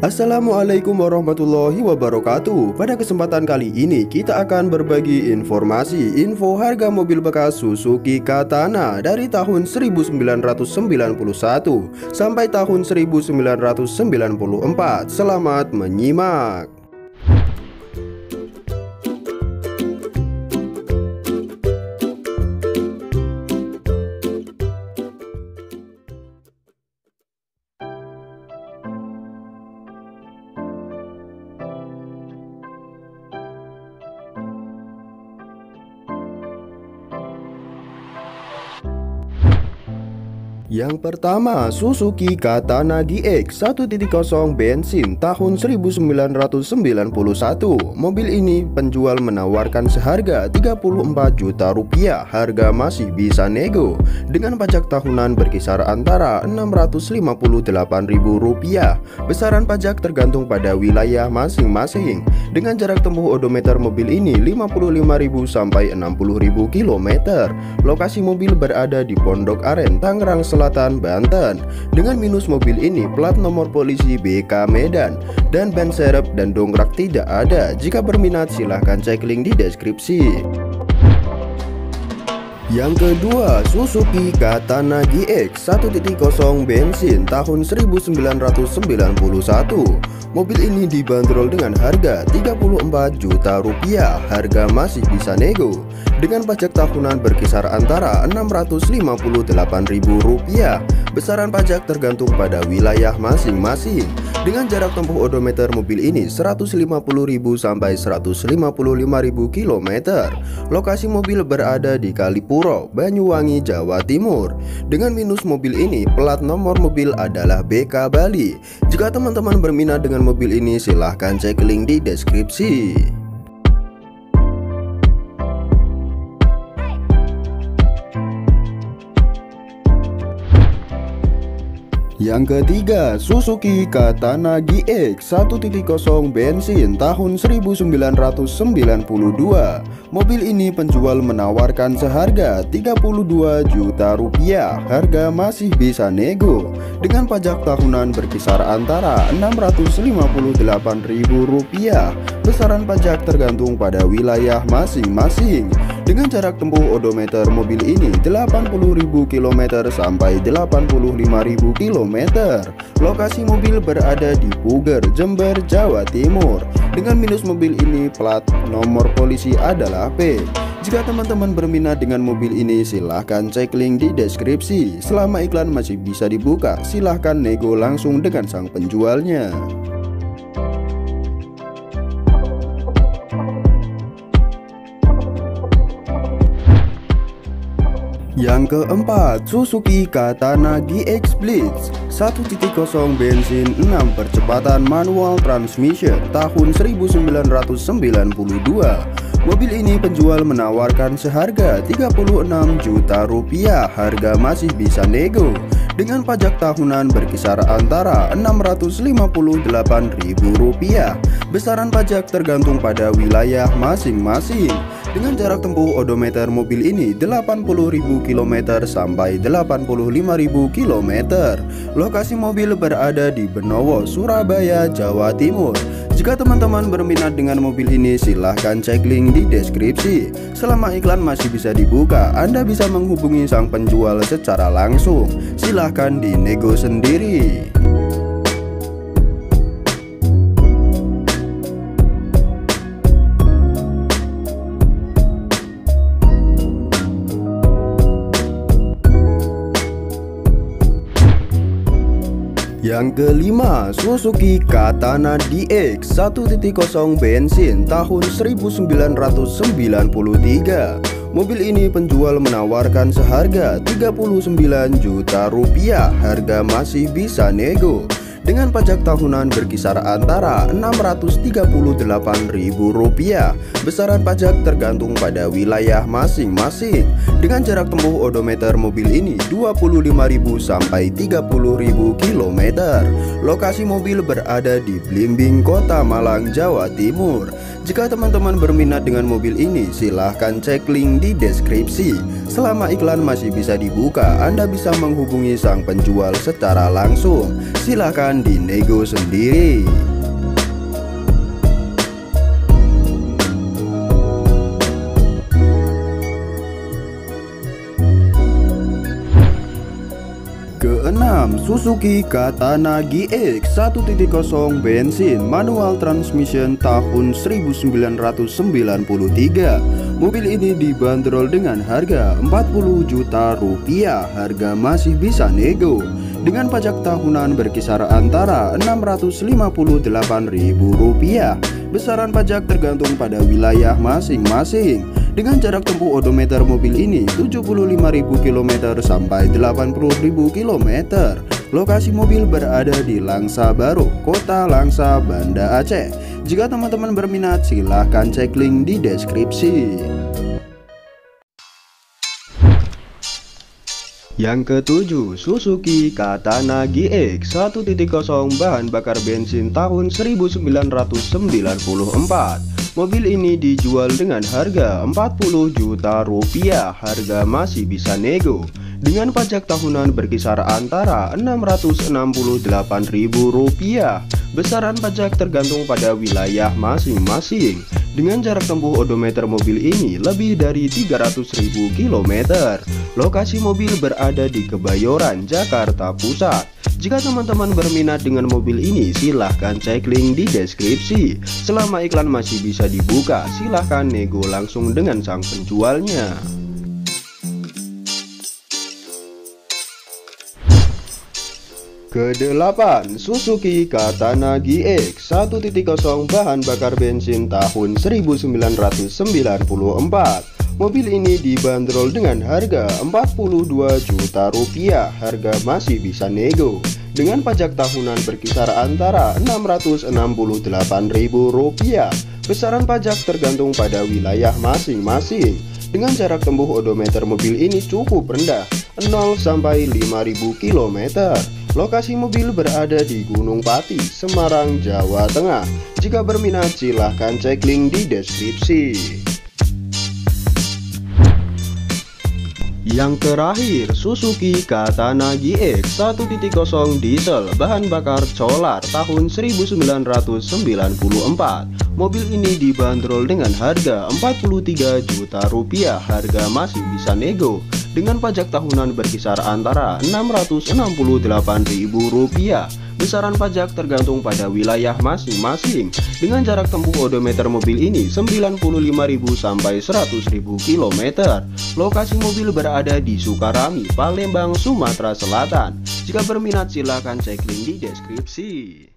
Assalamualaikum warahmatullahi wabarakatuh. Pada kesempatan kali ini kita akan berbagi info harga mobil bekas Suzuki Katana dari tahun 1991 sampai tahun 1994. Selamat menyimak. Yang pertama, Suzuki Katana GX 1.0 bensin tahun 1991. Mobil ini penjual menawarkan seharga 34 juta rupiah. Harga masih bisa nego dengan pajak tahunan berkisar antara 658.000 rupiah. Besaran pajak tergantung pada wilayah masing-masing. Dengan jarak tempuh odometer mobil ini 55.000 sampai 60.000 km. Lokasi mobil berada di Pondok Aren, Tangerang Selatan, Banten. Dengan minus mobil ini plat nomor polisi BK Medan dan ban serep dan dongkrak tidak ada. Jika berminat silahkan cek link di deskripsi. Yang kedua, Suzuki Katana GX 1.0 bensin tahun 1991. Mobil ini dibanderol dengan harga 34 juta rupiah. Harga masih bisa nego dengan pajak tahunan berkisar antara 658.000 rupiah. Besaran pajak tergantung pada wilayah masing-masing. Dengan jarak tempuh odometer mobil ini 150.000 sampai 155.000 km. Lokasi mobil berada di Kalipuro, Banyuwangi, Jawa Timur. Dengan minus mobil ini plat nomor mobil adalah BK Bali. Jika teman-teman berminat dengan mobil ini silahkan cek link di deskripsi. Yang ketiga, Suzuki Katana GX 1.0 bensin tahun 1992. Mobil ini penjual menawarkan seharga 32 juta rupiah. Harga masih bisa nego dengan pajak tahunan berkisar antara 658.000 rupiah. Besaran pajak tergantung pada wilayah masing-masing. Dengan jarak tempuh odometer mobil ini 80.000 km sampai 85.000 km. Lokasi mobil berada di Puger, Jember, Jawa Timur. Dengan minus mobil ini plat nomor polisi adalah P. Jika teman-teman berminat dengan mobil ini silahkan cek link di deskripsi. Selama iklan masih bisa dibuka, silahkan nego langsung dengan sang penjualnya. Yang keempat, Suzuki Katana GX Blitz 1.0 bensin 6 percepatan manual transmission tahun 1992. Mobil ini penjual menawarkan seharga 36 juta rupiah. Harga masih bisa nego dengan pajak tahunan berkisar antara 658.000 rupiah. Besaran pajak tergantung pada wilayah masing-masing. Dengan jarak tempuh odometer mobil ini 80.000 km sampai 85.000 km. Lokasi mobil berada di Benowo, Surabaya, Jawa Timur. Jika teman-teman berminat dengan mobil ini silahkan cek link di deskripsi. Selama iklan masih bisa dibuka, Anda bisa menghubungi sang penjual secara langsung. Silahkan dinego sendiri. Yang kelima, Suzuki Katana DX 1.0 bensin tahun 1993. Mobil ini penjual menawarkan seharga 39 juta rupiah. Harga masih bisa nego dengan pajak tahunan berkisar antara 638.000 rupiah. Besaran pajak tergantung pada wilayah masing-masing. Dengan jarak tempuh odometer mobil ini 25.000 sampai 30.000 km. Lokasi mobil berada di Blimbing, Kota Malang, Jawa Timur. Jika teman-teman berminat dengan mobil ini silahkan cek link di deskripsi. Selama iklan masih bisa dibuka, Anda bisa menghubungi sang penjual secara langsung. Silahkan silahkan dinego sendiri. Keenam, Suzuki Katana GX 1.0 bensin manual transmission tahun 1993. Mobil ini dibanderol dengan harga 40 juta rupiah. Harga masih bisa nego dengan pajak tahunan berkisar antara 658.000 rupiah. Besaran pajak tergantung pada wilayah masing-masing. Dengan jarak tempuh odometer mobil ini 75.000 km sampai 80.000 km. Lokasi mobil berada di Langsa Baru, Kota Langsa, Banda Aceh. Jika teman-teman berminat, silahkan cek link di deskripsi. Yang ketujuh, Suzuki Katana GX 1.0 bahan bakar bensin tahun 1994. Mobil ini dijual dengan harga 40 juta rupiah. Harga masih bisa nego dengan pajak tahunan berkisar antara 668.000 rupiah. Besaran pajak tergantung pada wilayah masing-masing. Dengan jarak tempuh odometer mobil ini lebih dari 300.000 km. Lokasi mobil berada di Kebayoran, Jakarta Pusat. Jika teman-teman berminat dengan mobil ini, silahkan cek link di deskripsi. Selama iklan masih bisa dibuka, silahkan nego langsung dengan sang penjualnya. Kedelapan, Suzuki Katana GX 1.0 bahan bakar bensin tahun 1994. Mobil ini dibanderol dengan harga 42 juta rupiah. Harga masih bisa nego dengan pajak tahunan berkisar antara 668.000 rupiah. Besaran pajak tergantung pada wilayah masing-masing. Dengan jarak tempuh odometer mobil ini cukup rendah, 0 sampai 5.000 km. Lokasi mobil berada di Gunung Pati, Semarang, Jawa Tengah. Jika berminat, silahkan cek link di deskripsi. Yang terakhir, Suzuki Katana GX 1.0 diesel bahan bakar solar tahun 1994. Mobil ini dibanderol dengan harga 43 juta rupiah. Harga masih bisa nego dengan pajak tahunan berkisar antara 668.000 rupiah. Besaran pajak tergantung pada wilayah masing-masing. Dengan jarak tempuh odometer mobil ini 95.000 sampai 100.000 km. Lokasi mobil berada di Sukarami, Palembang, Sumatera Selatan. Jika berminat, silahkan cek link di deskripsi.